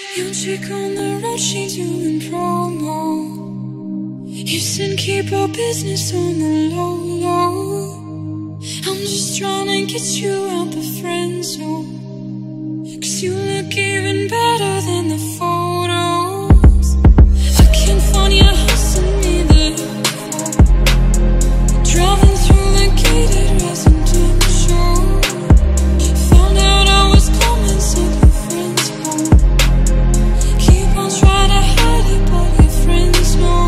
Your chick on the road, she doing promo. You said keep our business on the low, low. I'm just trying to get you out the friend zone, 'cause you look even better than the photos. I can't find your house in neither. Driving through the gated residential. Found out I was coming, said your friends home. Keep on trying to hide it, but your friends know.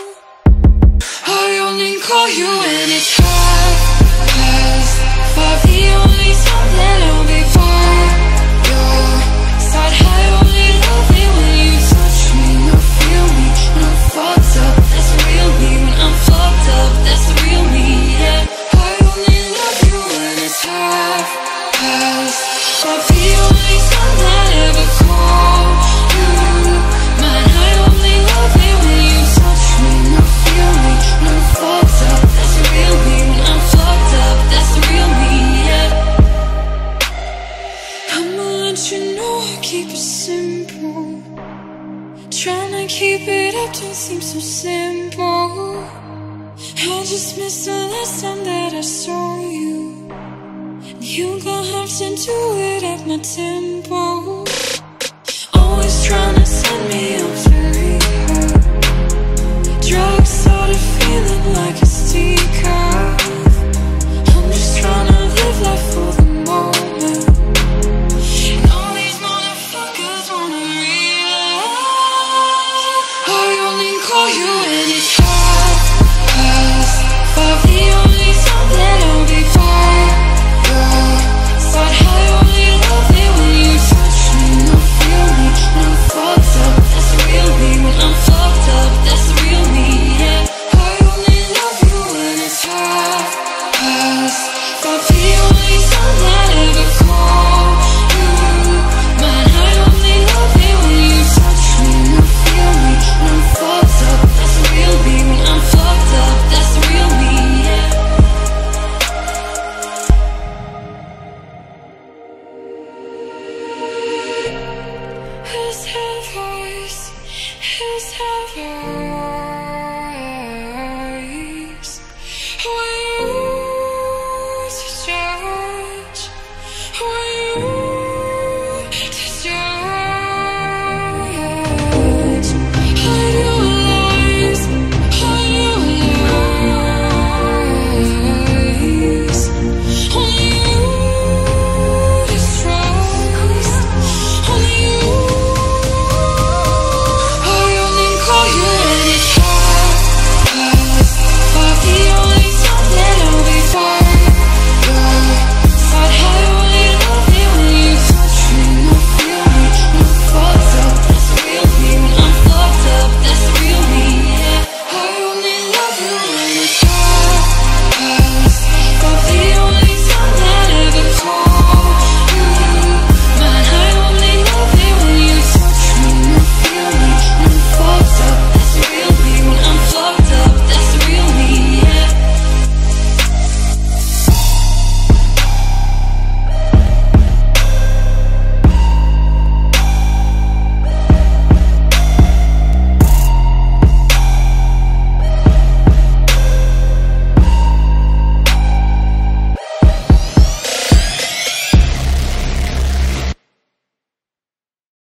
I only call you when it's half past 5. The only time that I'll be by your side. I only love it when you touch me. I feel me when I'm fucked up. That's real me. When I'm fucked up, that's the real me. Yeah, I only love you when it's half past 5. The only time that I ever call you mine. I only love it when you touch me. I feel me when I'm fucked up. That's the real me. When I'm fucked up, that's the real me. Yeah, I'ma let you know I keep it simple. Trying to keep it up don't seem so simple. I just missed the last time that I saw you. You gon' have to do it at my tempo.